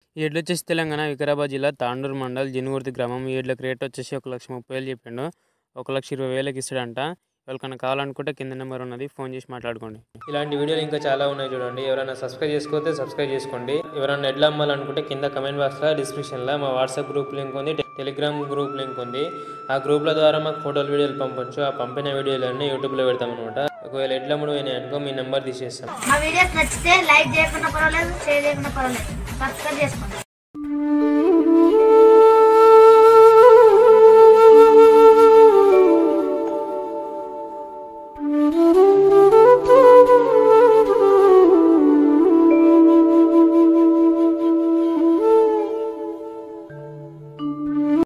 ఈ ఎడ్లు వచ్చేసి తెలంగాణ వికారాబాద్ జిల్లా తాండూరు మండల్ జినుగుర్తి గ్రామం. ఈ ఎడ్లకు రేట్ వచ్చేసి 1,30,000 చెప్పిండు. 1,20,000కి ఇస్తాడంట. ఎవరికైనా కావాలనుకుంటే కింద నెంబర్ ఉన్నది, ఫోన్ చేసి మాట్లాడుకోండి. ఇలాంటి వీడియోలు ఇంకా చాలా ఉన్నాయి చూడండి. ఎవరైనా సబ్స్క్రైబ్ చేసుకోతే సబ్స్క్రైబ్ చేసుకోండి. ఎవరైనా ఎడ్లు అమ్మాలనుకుంటే కింద కమెంట్ బాక్స్లో డిస్క్రిప్షన్లో మా వాట్సాప్ గ్రూప్ లింక్ ఉంది, టెలిగ్రామ్ గ్రూప్ లింక్ ఉంది. ఆ గ్రూప్ల ద్వారా మాకు ఫోటోలు వీడియోలు పంపొచ్చు. ఆ పంపిన వీడియోలన్నీ యూట్యూబ్లో పెడతాం అనమాట. ఒకవేళ ఎడ్ల అమ్ముడు అనుకో మీ నెంబర్ తీసేస్తాం. మా వీడియోస్ నచ్చితే లైక్ చేయకుండా పర్వాలేదు, షేర్ చేయకుండా పర్వాలేదు, సబ్స్క్రైబ్ చేసుకోండి.